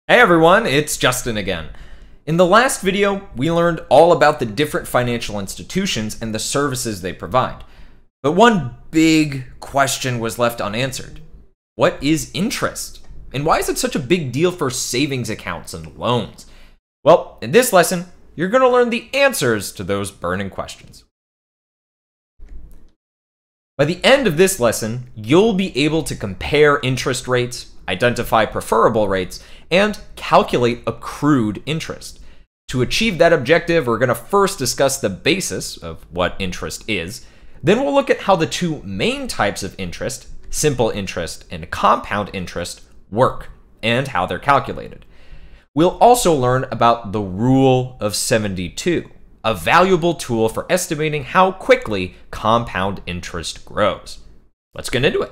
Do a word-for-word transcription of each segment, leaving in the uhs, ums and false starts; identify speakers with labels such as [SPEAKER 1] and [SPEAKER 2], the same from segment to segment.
[SPEAKER 1] Hey everyone, it's Justin again. In the last video, we learned all about the different financial institutions and the services they provide. But one big question was left unanswered. What is interest? And why is it such a big deal for savings accounts and loans? Well, in this lesson, you're going to learn the answers to those burning questions. By the end of this lesson, you'll be able to compare interest rates, identify preferable rates, and calculate accrued interest. To achieve that objective, we're going to first discuss the basis of what interest is. Then we'll look at how the two main types of interest, simple interest and compound interest, work and how they're calculated. We'll also learn about the Rule of seventy-two, a valuable tool for estimating how quickly compound interest grows. Let's get into it.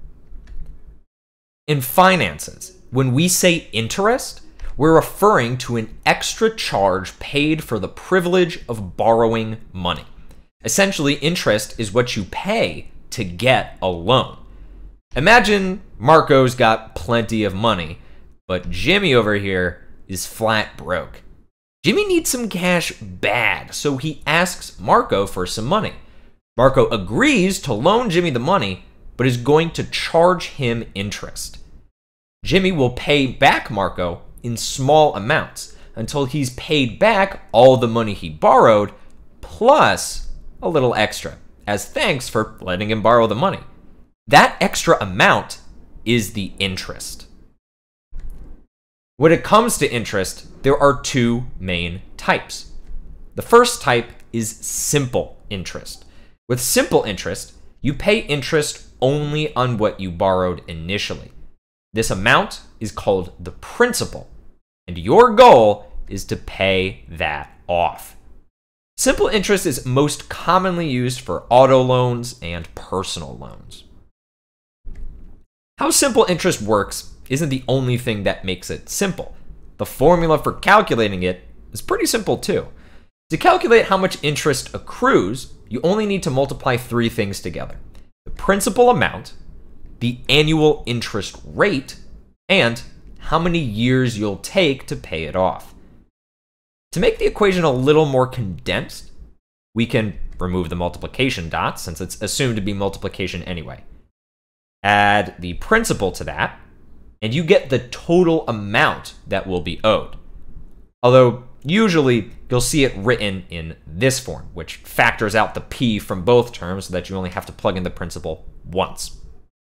[SPEAKER 1] In finances, when we say interest, we're referring to an extra charge paid for the privilege of borrowing money. Essentially, interest is what you pay to get a loan. Imagine Marco's got plenty of money, but Jimmy over here is flat broke. Jimmy needs some cash bad, so he asks Marco for some money. Marco agrees to loan Jimmy the money, but is going to charge him interest. Jimmy will pay back Marco in small amounts until he's paid back all the money he borrowed, plus a little extra, as thanks for letting him borrow the money. That extra amount is the interest. When it comes to interest, there are two main types. The first type is simple interest. With simple interest, you pay interest only on what you borrowed initially. This amount is called the principal, and your goal is to pay that off. Simple interest is most commonly used for auto loans and personal loans. How simple interest works isn't the only thing that makes it simple. The formula for calculating it is pretty simple too. To calculate how much interest accrues, you only need to multiply three things together: the principal amount, the annual interest rate, and how many years you'll take to pay it off. To make the equation a little more condensed, we can remove the multiplication dots since it's assumed to be multiplication anyway. Add the principal to that, and you get the total amount that will be owed. Although usually you'll see it written in this form, which factors out the p from both terms so that you only have to plug in the principal once.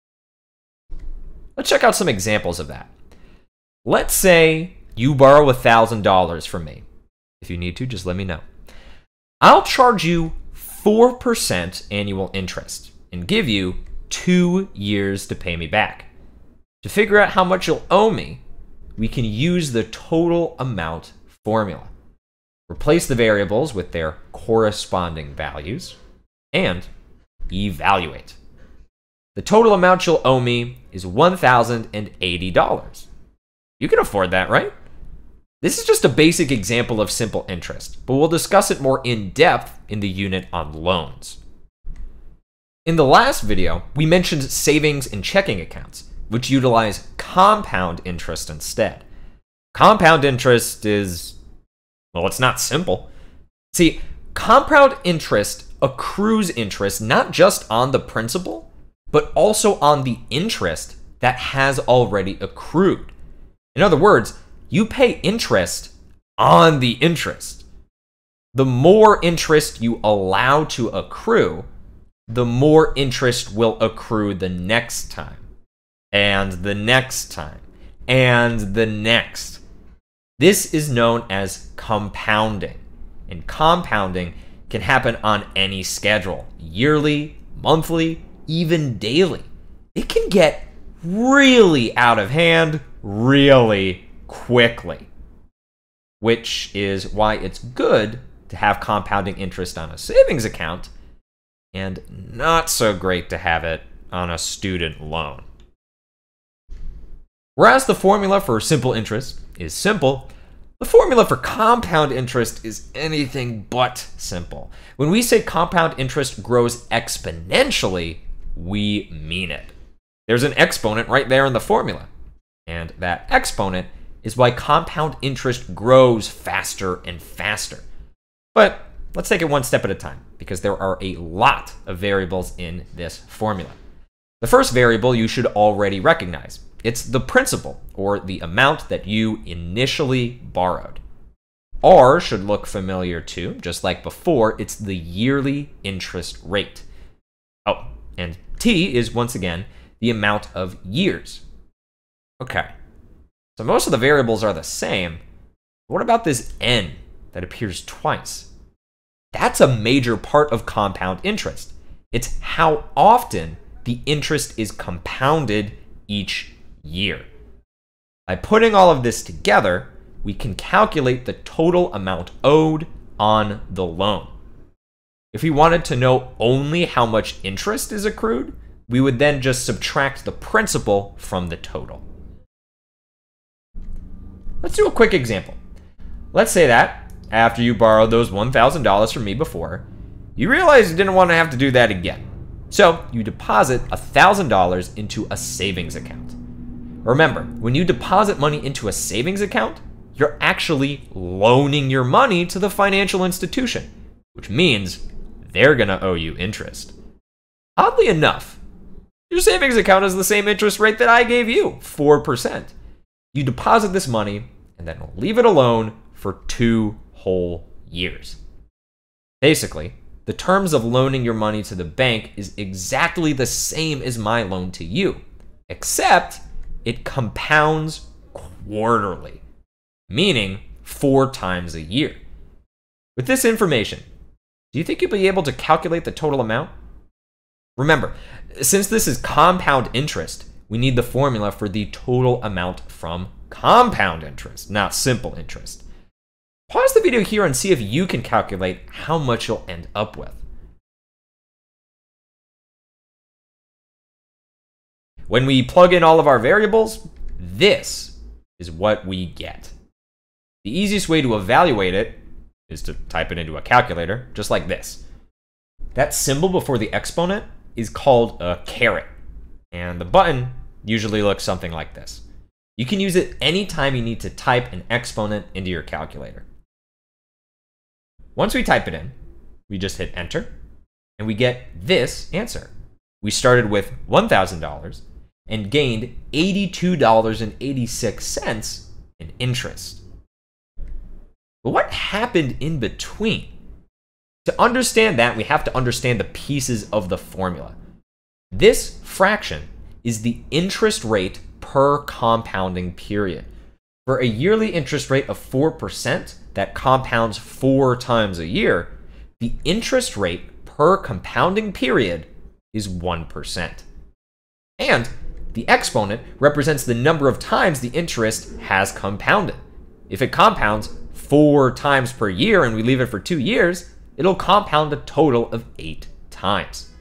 [SPEAKER 1] Let's check out some examples of that. Let's say you borrow one thousand dollars from me. If you need to, just let me know. I'll charge you four percent annual interest and give you two years to pay me back. To figure out how much you'll owe me, we can use the total amount formula. Replace the variables with their corresponding values and evaluate. The total amount you'll owe me is one thousand eighty dollars. You can afford that, right? This is just a basic example of simple interest, but we'll discuss it more in depth in the unit on loans. In the last video, we mentioned savings and checking accounts, which utilize compound interest instead. Compound interest is, well, it's not simple. See, compound interest accrues interest not just on the principal, but also on the interest that has already accrued. In other words, you pay interest on the interest. The more interest you allow to accrue, the more interest will accrue the next time, and the next time, and the next. This is known as compounding, and compounding can happen on any schedule, yearly, monthly, even daily. It can get really out of hand really quickly, which is why it's good to have compounding interest on a savings account and not so great to have it on a student loan. Whereas the formula for simple interest is simple, the formula for compound interest is anything but simple. When we say compound interest grows exponentially, we mean it. There's an exponent right there in the formula, and that exponent is why compound interest grows faster and faster. But let's take it one step at a time, because there are a lot of variables in this formula. The first variable you should already recognize. It's the principal, or the amount that you initially borrowed. R should look familiar too, just like before, it's the yearly interest rate. Oh, and T is once again the amount of years. Okay, so most of the variables are the same. What about this N that appears twice? That's a major part of compound interest. It's how often the interest is compounded each year. By putting all of this together, we can calculate the total amount owed on the loan. If we wanted to know only how much interest is accrued, we would then just subtract the principal from the total. Let's do a quick example. Let's say that after you borrowed those one thousand dollars from me before, you realized you didn't want to have to do that again. So you deposit one thousand dollars into a savings account. Remember, when you deposit money into a savings account, you're actually loaning your money to the financial institution, which means they're going to owe you interest. Oddly enough, your savings account is the same interest rate that I gave you, four percent. You deposit this money and then leave it alone for two whole years. Basically, the terms of loaning your money to the bank is exactly the same as my loan to you, except it compounds quarterly, meaning four times a year. With this information, do you think you'll be able to calculate the total amount? Remember, since this is compound interest, we need the formula for the total amount from compound interest, not simple interest. Pause the video here and see if you can calculate how much you'll end up with. When we plug in all of our variables, this is what we get. The easiest way to evaluate it is to type it into a calculator, just like this. That symbol before the exponent is called a caret, and the button usually looks something like this. You can use it anytime you need to type an exponent into your calculator. Once we type it in, we just hit enter, and we get this answer. We started with one thousand dollars and gained eighty-two dollars and eighty-six cents in interest. But what happened in between? To understand that, we have to understand the pieces of the formula. This fraction is the interest rate per compounding period. For a yearly interest rate of four percent that compounds four times a year, the interest rate per compounding period is one percent. And the exponent represents the number of times the interest has compounded. If it compounds four times per year and we leave it for two years, it'll compound a total of eight times.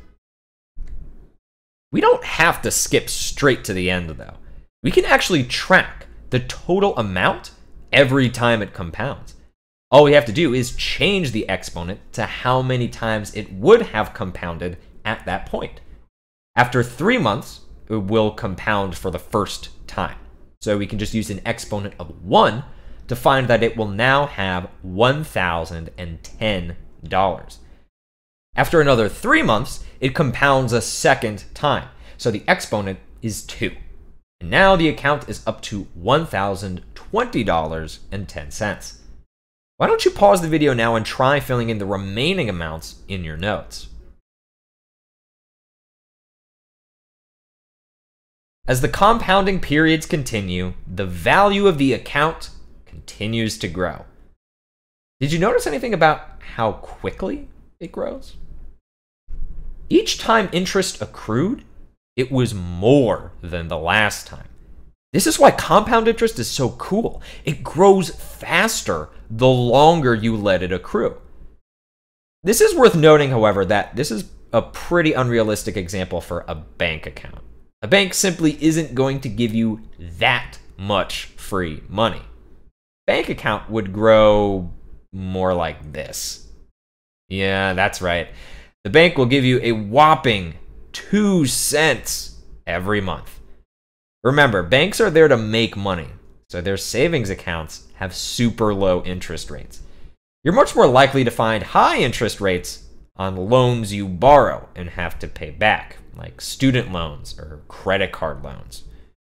[SPEAKER 1] We don't have to skip straight to the end though. We can actually track the total amount every time it compounds. All we have to do is change the exponent to how many times it would have compounded at that point. After three months, it will compound for the first time. So we can just use an exponent of one to find that it will now have one thousand ten dollars. After another three months, it compounds a second time. So the exponent is two. And now the account is up to one thousand twenty dollars and ten cents. Why don't you pause the video now and try filling in the remaining amounts in your notes? As the compounding periods continue, the value of the account continues to grow. Did you notice anything about how quickly it grows? Each time interest accrued, it was more than the last time. This is why compound interest is so cool. It grows faster the longer you let it accrue. This is worth noting, however, that this is a pretty unrealistic example for a bank account. A bank simply isn't going to give you that much free money. Bank account would grow more like this. Yeah, that's right. The bank will give you a whopping two cents every month. Remember, banks are there to make money, so their savings accounts have super low interest rates. You're much more likely to find high interest rates on loans you borrow and have to pay back, like student loans or credit card loans.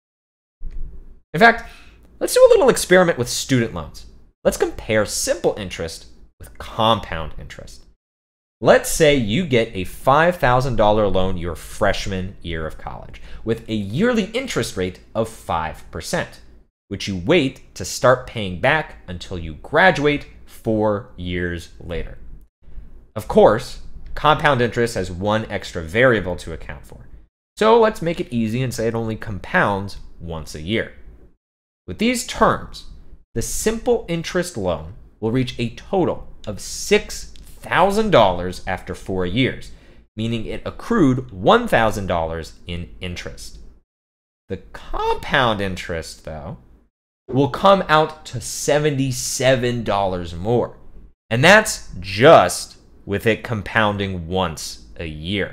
[SPEAKER 1] In fact, let's do a little experiment with student loans. Let's compare simple interest with compound interest. Let's say you get a five thousand dollar loan your freshman year of college with a yearly interest rate of five percent, which you wait to start paying back until you graduate four years later. Of course, compound interest has one extra variable to account for. So let's make it easy and say it only compounds once a year. With these terms, the simple interest loan will reach a total of six thousand dollars after four years, meaning it accrued one thousand dollars in interest. The compound interest, though, will come out to seventy-seven dollars more. And that's just with it compounding once a year.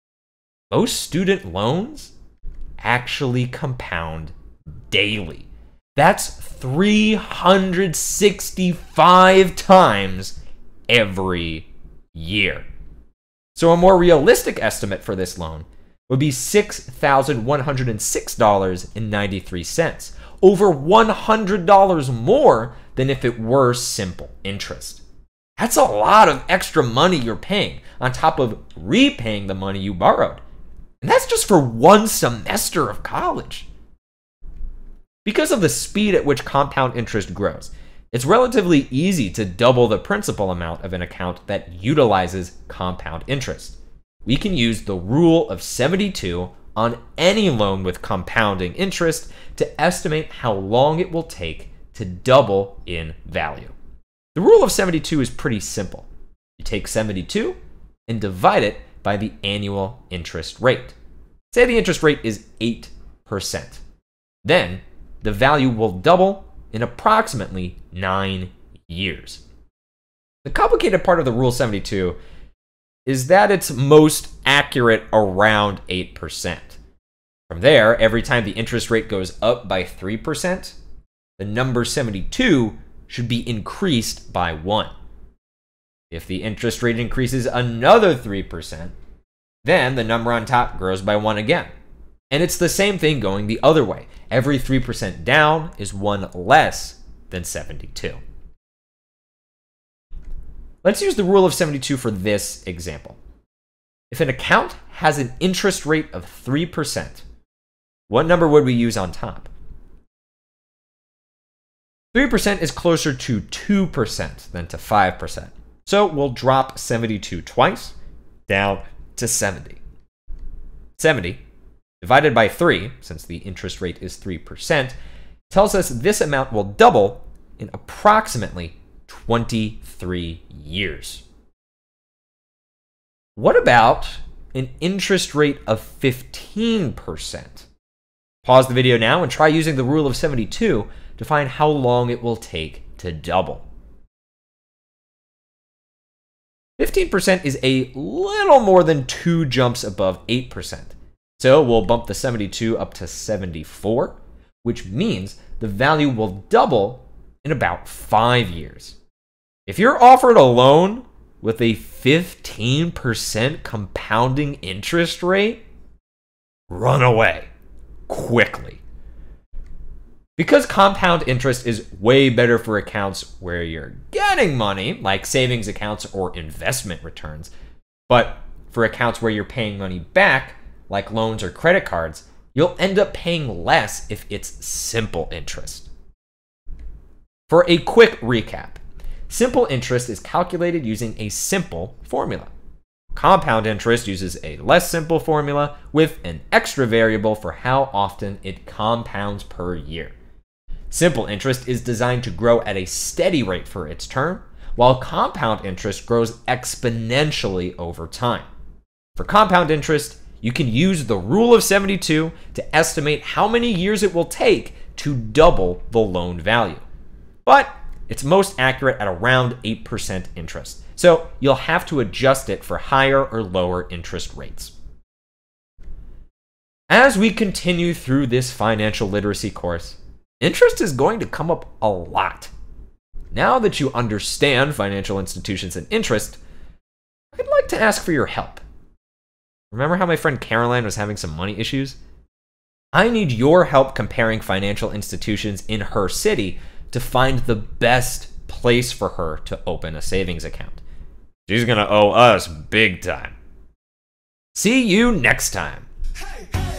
[SPEAKER 1] Most student loans actually compound daily. That's three hundred sixty-five times every year. So a more realistic estimate for this loan would be six thousand one hundred six dollars and ninety-three cents, over one hundred dollars more than if it were simple interest. That's a lot of extra money you're paying on top of repaying the money you borrowed. And that's just for one semester of college. Because of the speed at which compound interest grows, it's relatively easy to double the principal amount of an account that utilizes compound interest. We can use the rule of seventy-two on any loan with compounding interest to estimate how long it will take to double in value. The rule of seventy-two is pretty simple. You take seventy-two and divide it by the annual interest rate. Say the interest rate is eight percent. Then the value will double in approximately nine years. The complicated part of the rule seventy-two is that it's most accurate around eight percent. From there, every time the interest rate goes up by three percent, the number seventy-two should be increased by one. If the interest rate increases another three percent, then the number on top grows by one again. And it's the same thing going the other way. Every three percent down is one less than seventy-two. Let's use the rule of seventy-two for this example. If an account has an interest rate of three percent, what number would we use on top? three percent is closer to two percent than to five percent. So we'll drop seventy-two twice, down to seventy. seventy divided by three, since the interest rate is three percent, tells us this amount will double in approximately twenty-three years. What about an interest rate of fifteen percent? Pause the video now and try using the rule of seventy-two to find how long it will take to double. fifteen percent is a little more than two jumps above eight percent. So we'll bump the seventy-two up to seventy-four, which means the value will double in about five years. If you're offered a loan with a fifteen percent compounding interest rate, run away quickly. Because compound interest is way better for accounts where you're getting money, like savings accounts or investment returns, but for accounts where you're paying money back, like loans or credit cards, you'll end up paying less if it's simple interest. For a quick recap, simple interest is calculated using a simple formula. Compound interest uses a less simple formula with an extra variable for how often it compounds per year. Simple interest is designed to grow at a steady rate for its term, while compound interest grows exponentially over time. For compound interest, you can use the rule of seventy-two to estimate how many years it will take to double the loan value. But it's most accurate at around eight percent interest, so you'll have to adjust it for higher or lower interest rates. As we continue through this financial literacy course, interest is going to come up a lot. Now that you understand financial institutions and interest, I'd like to ask for your help. Remember how my friend Caroline was having some money issues? I need your help comparing financial institutions in her city to find the best place for her to open a savings account. She's gonna owe us big time. See you next time. Hey, hey.